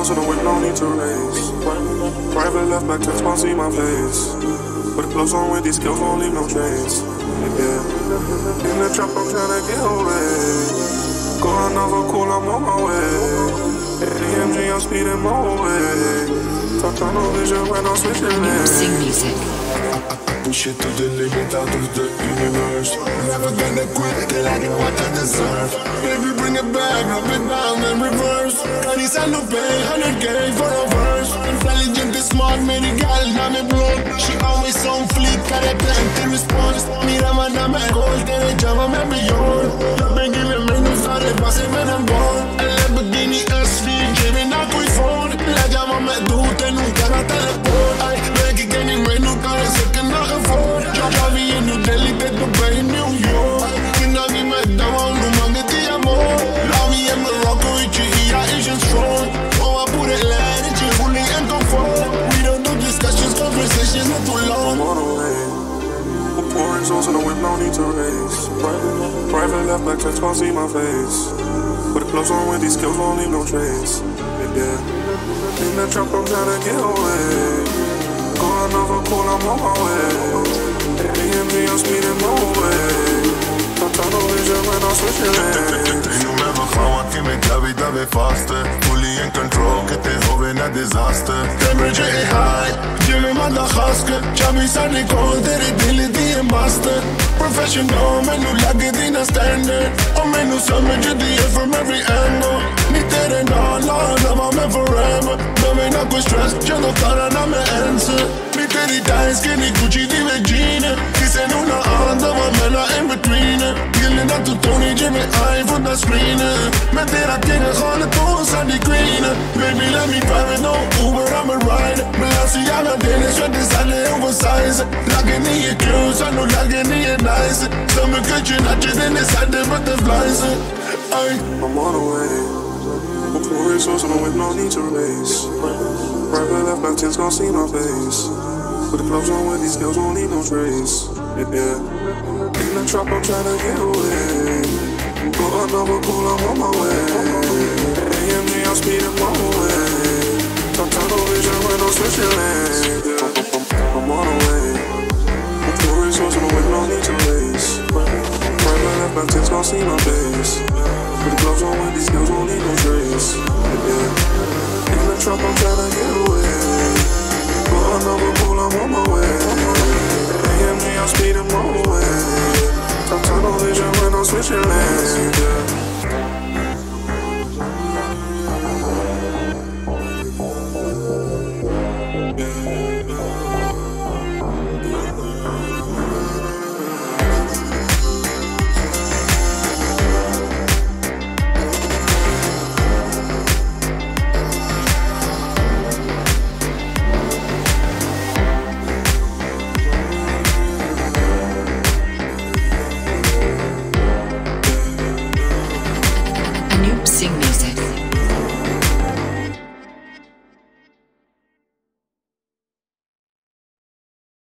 so the whip, no need to race. Private left back, text, won't see my face. Put the gloves on with these skills, won't leave no trace. Yeah. In the trap, I'm tryna get away. Going over cool, I'm on my way. AMG, I'm speeding my way. Top tunnel vision when I'm switching lanes. Music. Push it to the limit out of the universe. Never gonna quit till I get what I deserve. Baby, bring it back, rub it down and reverse. Carissa Lupe, 100K for a verse. Intelligent is smart, many gal, now me blood. She always on fleek, got a plenty response. Mira, mandame gol, que le llámame millón. Yo me give menos a le pase when I'm gone. El Lamborghini SV, giving up with phone. La llámame dute, nunca la teleport. Ay, ve que ni me nunca le sé que no. Jag vi i New Delhi, det Dubai i New York. Innan vi mötte honom, man är till amor. La vi i Morocco, inte i Asian strong. Och I put it land, inte rolling and comfort. We don't do discussions, conversations not too long. I'm on the way. I'm pouring sauce in the whip, no need to race. Private left back, text, won't see my face. Put the gloves on with these skills, won't leave no trace. Yeah. In the trap, I'm tryna get away. Going over cool, I'm on my way. AMG, I'm speeding my way. Top tunnel vision when I'm switching lanes. Nu me băhaua că mi la vida ve faster. Fully in control, că te hove na disaster. Temperature is high, Jimmy Madagascar. Chubby Sunny cold, tere dil diye master. Professional, menu lage dina standard. O menu samajhe diye from every angle. Ni tere nala, lava me forever. Dame na koi stress, chalo tara na me answer. Mi teri dice, che ni Gucci di Regina. Chi se non ha andava me la in between. Gillen dat doet Tony Jimmy eye van dat screener. Met de raketten gaan het ons aan die queen. Baby let me drive it, no Uber, I'm a rider. Balenciaga Dennis, met de zanden oversize. Lagen in je clothes, I know lagen in je nice. Stomach kutje natje, then de zanden butterflies. I'm on the way. I'm pouring sauce on the whip, no need to race. Private left back, tents gon' see my face. Put the gloves on with these skills, won't leave no trace. Yeah. In the trap, I'm tryna get away. Going over cool, I'm on my way. AMG, I'm speeding my way. Top tunnel vision when I'm switching lanes. I'm on the way. I'm pouring sauce on the whip, no need to race. Private left back, tents gon' see my face.